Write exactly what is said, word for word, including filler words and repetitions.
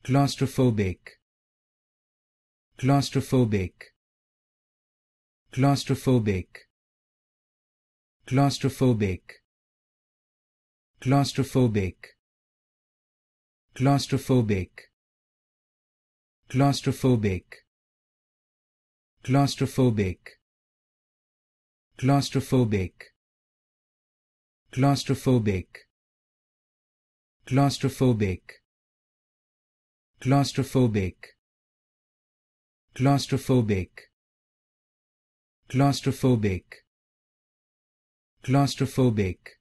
claustrophobic, claustrophobic, claustrophobic, claustrophobic, claustrophobic, claustrophobic, claustrophobic, claustrophobic, claustrophobic, claustrophobic, claustrophobic, claustrophobic, claustrophobic, claustrophobic, claustrophobic,